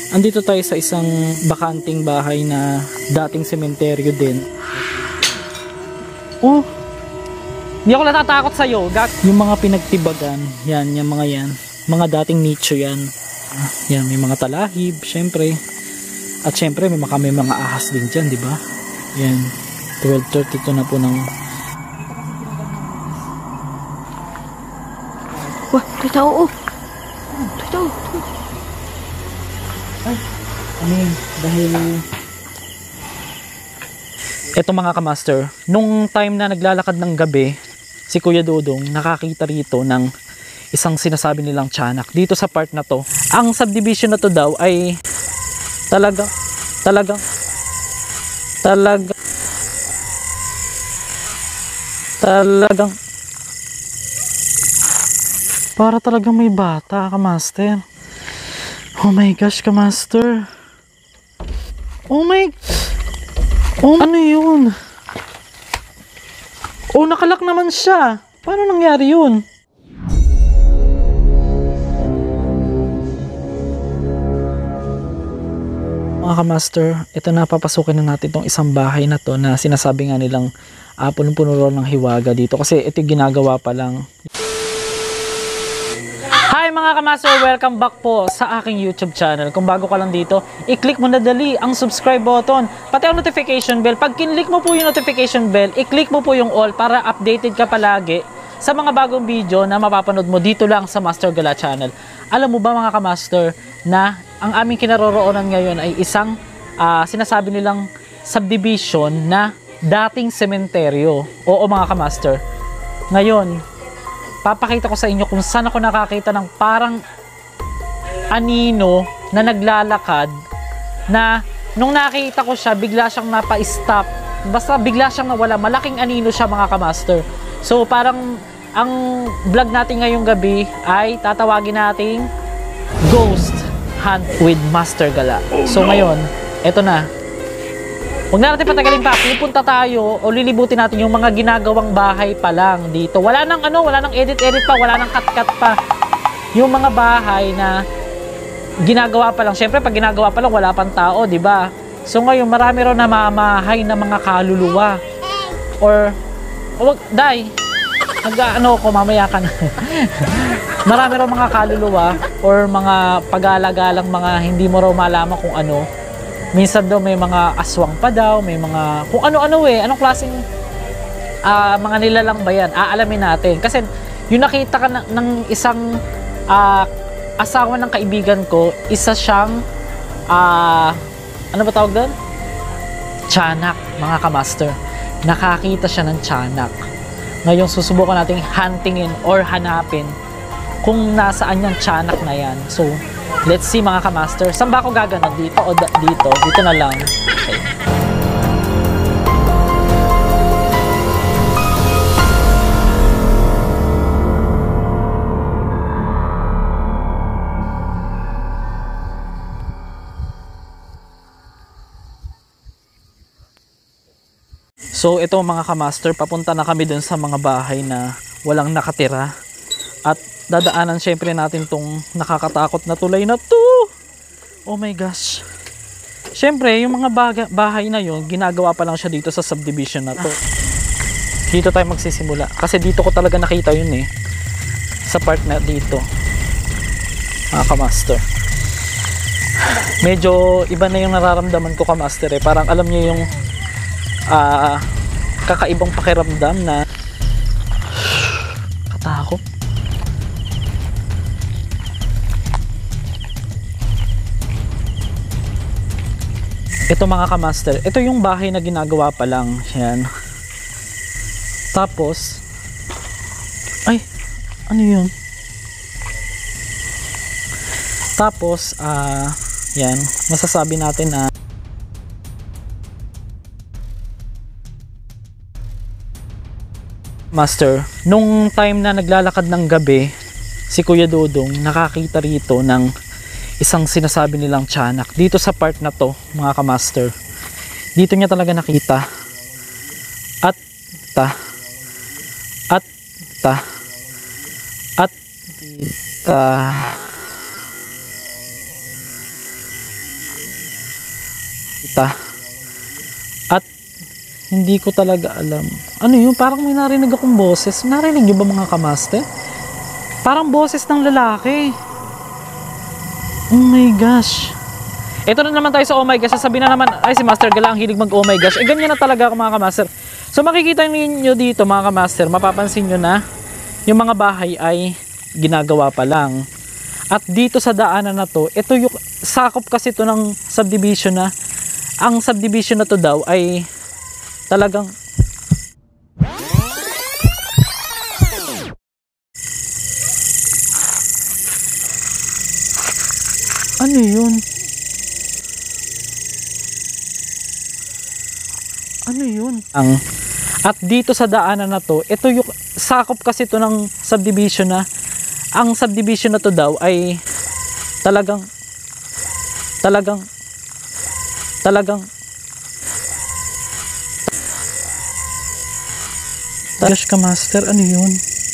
Andito tayo sa isang bakanting bahay na dating sementeryo din. Oh, hindi ako natatakot sa'yo. Yung mga pinagtibagan, yan, yung mga yan. Mga dating nicho yan. Yan, may mga talahib, syempre. At syempre, may mga ahas din dyan, di ba? Yan, 12:32 na po ng... Wah, may tao, oh. May tao. Ay, ano yun? Dahil... Eto mga kamaster, nung time na naglalakad ng gabi, si Kuya Dudong nakakita rito ng isang sinasabi nilang tiyanak. Dito sa part na to, ang subdivision na to daw ay talagang para talagang may bata, kamaster. Oh my gosh, kamaster. Ano yun? Oh, nakalak naman siya. Paano nangyari yun? Mga kamaster, ito na, papasukin na natin itong isang bahay na to na sinasabi nga nilang punong-puno ng hiwaga dito kasi ito ginagawa pa lang. Hi mga kamaster, welcome back po sa aking YouTube channel. Kung bago ka lang dito, i-click mo na dali ang subscribe button, pati ang notification bell. Pag kinlik mo po yung notification bell, i-click mo po yung all para updated ka palagi sa mga bagong video na mapapanood mo dito lang sa Master Gala channel. Alam mo ba mga kamaster na ang aming kinaroroonan ngayon ay isang sinasabi nilang subdivision na dating sementeryo. Oo mga kamaster. Ngayon, papakita ko sa inyo kung saan ako nakakita ng parang anino na naglalakad na nung nakita ko siya, bigla siyang napa-stop. Basta bigla siyang nawala. Malaking anino siya mga kamaster. So parang ang vlog natin ngayong gabi ay tatawagin nating Ghost Hunt with Master Gala. So ngayon, eto na. Huwag na natin patagalin pa. Pupunta tayo o lilibutin natin yung mga ginagawang bahay pa lang dito. Wala nang edit-edit pa, wala nang cut-cut pa. Yung mga bahay na ginagawa pa lang. Syempre pag ginagawa pa lang wala pang tao, 'di ba? So ngayon marami raw namamahay na mga kaluluwa. Or wag dai. Ko mamaya ka na. Marami raw mga kaluluwa or mga pag-alagalang mga hindi mo raw malaman kung ano. Minsan daw may mga aswang pa daw, may mga kung ano-ano anong klaseng mga nilalang ba yan? Aalamin natin. Kasi yung nakita ka ng isang asawa ng kaibigan ko, isa siyang ano ba tawag doon? Tiyanak, mga kamaster. Nakakita siya ng tiyanak. Ngayon susubukan nating huntingin or hanapin kung nasaan yung tiyanak na yan. So, let's see mga kamaster. Saan ba ako gaganon? Dito o dito? Dito na lang. Okay. So ito mga kamaster, papunta na kami dun sa mga bahay na walang nakatira. At dadaanan syempre natin tong nakakatakot na tulay na to. Oh my gosh. Syempre yung mga bahay na yun, ginagawa pa lang siya dito sa subdivision na to. Dito tayo magsisimula. Kasi dito ko talaga nakita yun sa part na dito. Mga kamaster. Medyo iba na yung nararamdaman ko kamaster Parang alam niyo yung kakaibang pakiramdam na katakot. Ito mga kamaster, ito yung bahay na ginagawa pa lang. Yan. Tapos, ay, ano yun? Tapos, yan, masasabi natin na Master, nung time na naglalakad ng gabi, si Kuya Dudong nakakita rito ng isang sinasabi nilang tiyanak. Dito sa part na to, mga kamaster, dito niya talaga nakita. At Kita. At hindi ko talaga alam. Ano yun? Parang may narinig akong boses. Narinig nyo ba mga kamaster? Parang boses ng lalaki. Oh my gosh. Ito na naman tayo sa oh my gosh. Sasabihin na naman, ay si Master Gala ang hilig mag oh my gosh. Eh ganyan na talaga ako mga kamaster. So makikita niyo dito mga kamaster, mapapansin nyo na yung mga bahay ay ginagawa pa lang. At dito sa daanan na to, ito yung sakop kasi to ng subdivision na. Ang subdivision na to daw ay talagang ano yun? Ano yun? At dito sa daanan na to, ito yung sakop kasi to ng subdivision na. Ang subdivision na to daw ay talagang Gosh kamaster, ano yun?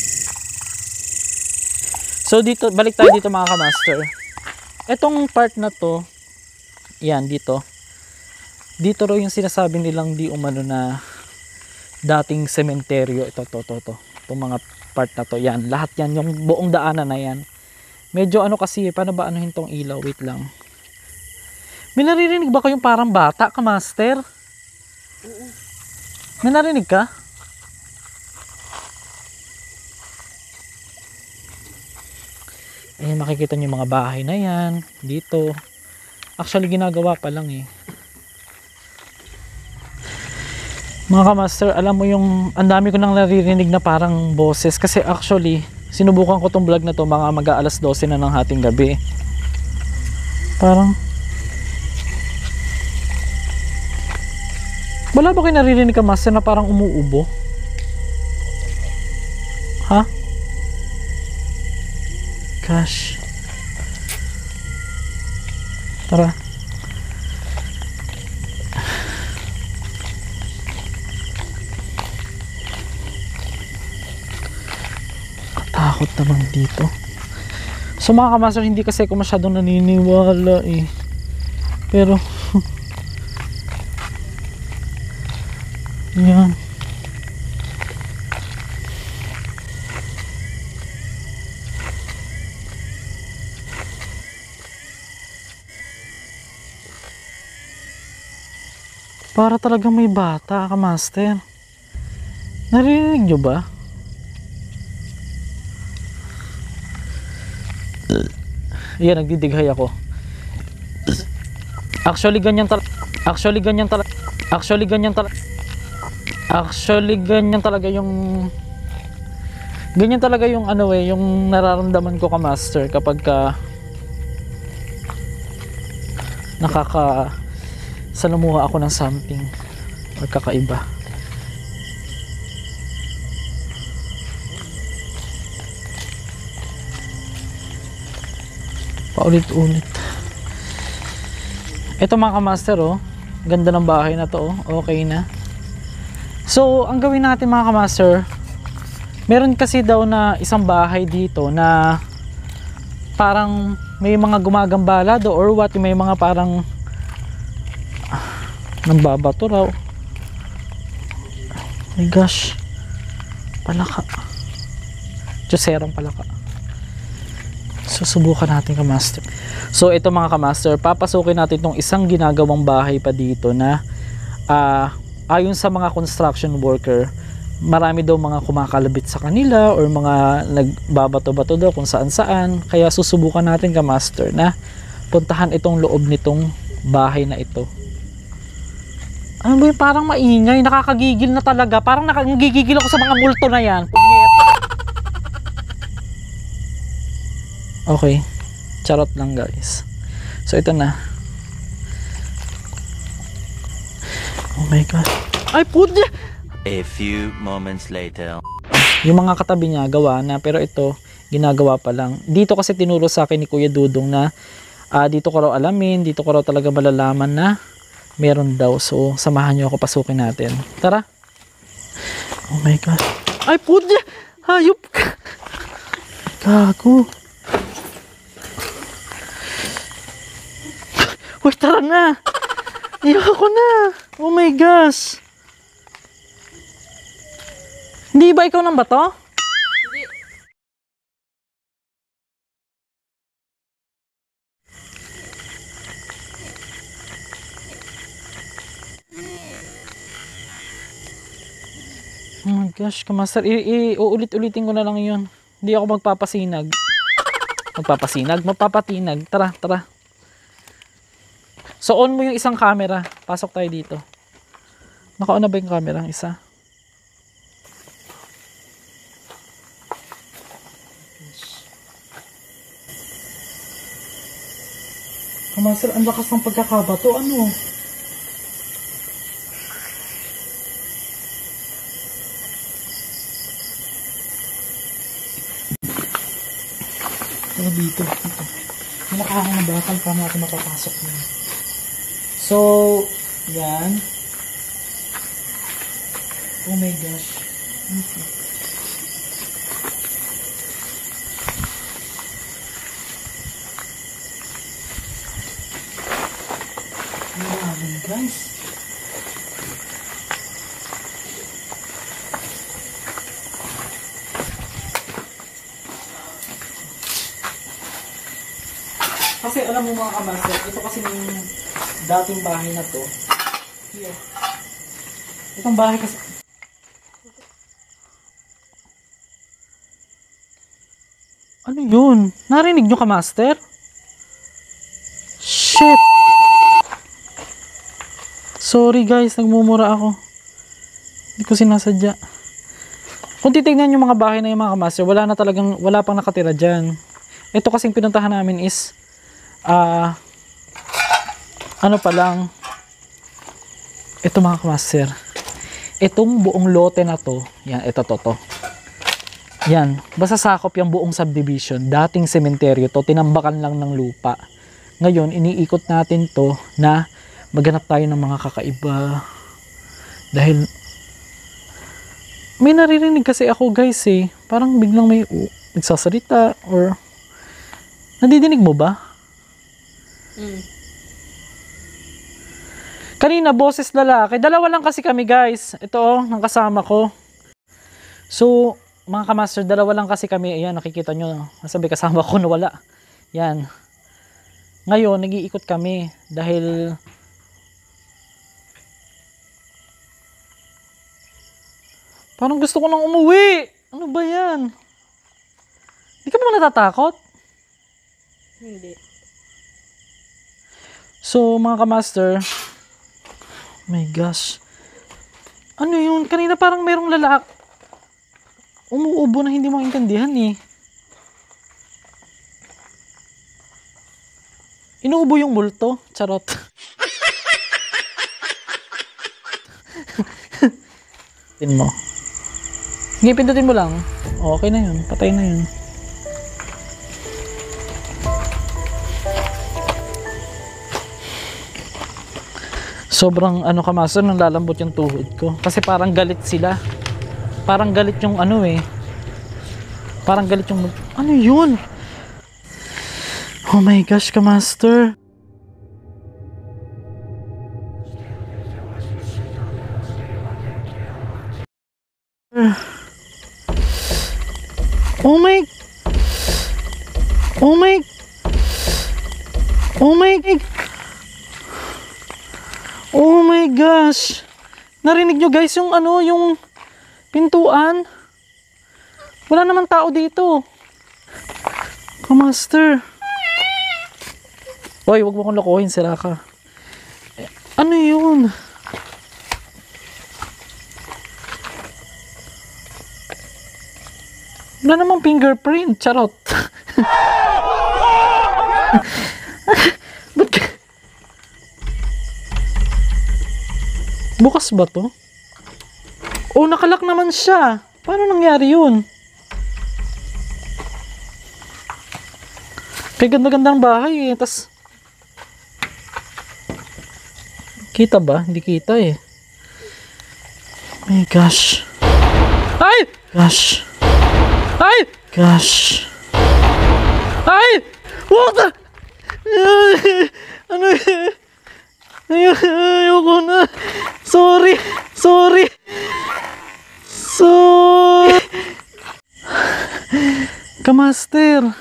So dito, balik tayo dito mga kamaster. Etong part na to, yan dito. Dito raw yung sinasabi nilang di umano na dating sementeryo. Ito. Itong mga part na to, yan. Lahat yan, yung buong daanan na yan. Medyo ano kasi, paano ba anuhin tong ilaw? Wait lang. May naririnig ba kayong parang bata, kamaster? Oo. May narinig ka? Ayan, makikita nyo yung mga bahay na yan. Dito. Actually, ginagawa pa lang eh. Mga kamaster, alam mo yung ang dami ko nang naririnig na parang boses. Kasi actually, sinubukan ko tong vlog na to mga mag-aalas 12 na ng hating gabi. Parang wala ba kayo naririnig ka master na parang umuubo? Ha? Gosh. Tara. Katakot naman dito. So mga kamaster, hindi kasi ako masyadong naniniwala eh. Pero yan. Para talagang may bata ka, master. Narinig nyo ba? Yan, nagdidighay ako. Actually ganyan talaga yung ano eh, yung nararamdaman ko ka master kapag ka salamuha ako ng something or kakaiba. Paulit-ulit. Ito mga kamaster oh, ganda ng bahay na to oh, okay na. So ang gawin natin mga kamaster, meron kasi daw na isang bahay dito na parang may mga gumagambala do or what, may mga parang nambabato raw. My gosh, palaka, Diyoserong palaka. Susubukan natin kamaster. So ito mga kamaster, papasukin natin itong isang ginagawang bahay pa dito na ayon sa mga construction worker, marami daw mga kumakalabit sa kanila or mga nagbabato-bato daw kung saan-saan. Kaya susubukan natin kamaster na puntahan itong loob nitong bahay na ito. Ano ba yung parang maingay, nakakagigil na talaga. Parang nakagigigil ako sa mga multo na yan. Okay, charot lang guys. So ito na. Oh my god. Ay putya! A few moments later. Yung mga katabi niya gawa na, pero ito ginagawa pa lang. Dito kasi tinuro sa akin ni Kuya Dudong na dito ko raw alamin, dito ko raw talaga malalaman na meron daw. So samahan niyo ako, pasukin natin. Tara. Oh my god. Ay putya! Hayop ka! Gago. Uy, tara na! Iyak ako na. Oh my gosh. Hindi ba ikaw nang bato? Oh my gosh, kamaster. Uulit-ulitin ko na lang yun. Hindi ako magpapasinag. Mapapatinag. Tara, tara. So, on mo yung isang camera. Pasok tayo dito. Naka-on na ba yung camera? Ang isa? Kamaster, ang lakas ng pagkakabato. Ano? Dito. May nakahang na bakal pa natin mapapasok na. So, yan. Oh my gosh. Okay. Ayan, guys. Kasi alam mo mga kamaster, ito kasi yung dating bahay na to. Here. Itong bahay kasi... Ano yun? Narinig nyo kamaster? Shit! Sorry guys, nagmumura ako. Hindi ko sinasadya. Kung titignan yung mga bahay na yung mga kamaster, wala pang nakatira dyan. Ito kasing pinuntahan namin is ano pa lang, ito mga kamaster, itong buong lote na to, yan, ito to. Yan, basta sakop yung buong subdivision. Dating sementeryo to, tinambakan lang ng lupa. Ngayon, iniikot natin to na maghanap tayo ng mga kakaiba. Dahil, may naririnig kasi ako guys eh. Parang biglang may nagsasalita or, nadidinig mo ba? Kanina, boses lalaki. Dalawa lang kasi kami guys. Ito ng kasama ko. So, mga kamaster, dalawa lang kasi kami. Ayan, nakikita nyo. Nasabi kasama ko na wala. Yan. Ngayon, nag-iikot kami. Dahil parang gusto ko nang umuwi. Ano ba yan? Hindi ka ba natatakot? Hindi. So, mga kamaster, my gosh. Ano yun? Kanina parang merong lalak. Umuubo na hindi maintindihan eh. Inuubo yung multo. Charot. Pindutin mo. Sige, pindutin mo lang. Okay na yun. Patay na yun. Sobrang ano kamaster, nang lalambot yung tuhod ko. Kasi parang galit sila. Parang galit yung ano eh. Parang galit yung... Ano yun? Oh my gosh, kamaster. Oh my... Oh my... Oh my... Oh my gosh. Narinig nyo guys yung ano, yung pintuan. Wala naman tao dito. Kamaster. Hoy, wag mo kong lokohin, sila ka. Ano yun? Wala namang fingerprint. Charot. Ba't ka... Bukas ba to? Oh, nakalak naman siya. Paano nangyari yun? Kaya ganda-ganda ng bahay eh. Tas, kita ba? Hindi kita eh. My gosh. Ay! Gosh. Ay! Gosh. Ay! What the? Ano yun? Kamaster.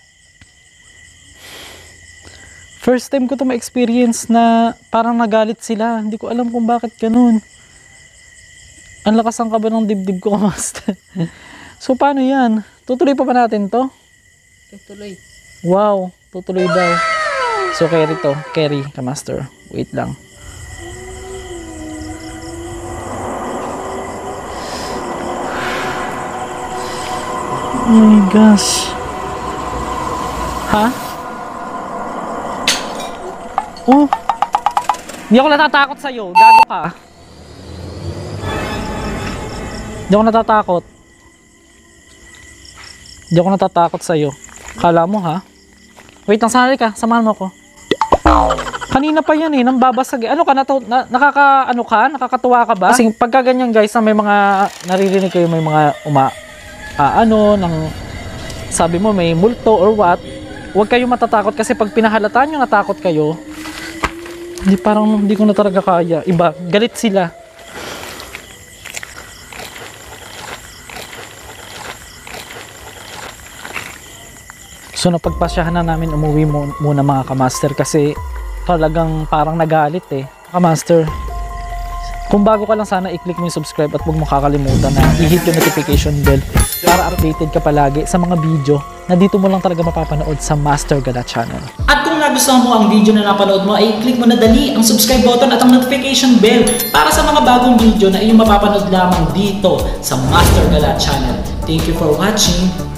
First time ko to ma-experience na parang nagalit sila. Hindi ko alam kung bakit ganun. Ang lakas ang kaba ng dibdib ko, Kamaster. So, paano yan? Tutuloy pa ba natin to? Tutuloy. Wow, tutuloy daw. So, carry to. Carry, Kamaster. Wait lang. Oh my gosh. Ha? Oh. Hindi ako natatakot sa'yo. Gago ka. Hindi ako natatakot. Hindi ako natatakot sa'yo. Kala mo ha? Wait lang, sanali ka. Samahan mo ako. Kanina pa yan eh, nang babasag. Ano ka, nakakatuwa ka ba? Kasi pagka ganyan guys, na may mga naririnig kayo, may mga sabi mo may multo or what, huwag kayo matatakot kasi pag pinahalataan nyo natakot kayo, hindi ko na talaga kaya. Iba, galit sila. So napagpasyahan na namin umuwi muna mga Kamaster kasi talagang parang nagalit eh. Kamaster, kung bago ka lang sana i-click mo yung subscribe at huwag mo kakalimutan na i-hit yung notification bell para updated ka palagi sa mga video na dito mo lang talaga mapapanood sa Master Gala channel. At kung nagustuhan mo ang video na napanood mo ay click mo na dali ang subscribe button at ang notification bell para sa mga bagong video na iyong mapapanood lamang dito sa Master Gala channel. Thank you for watching.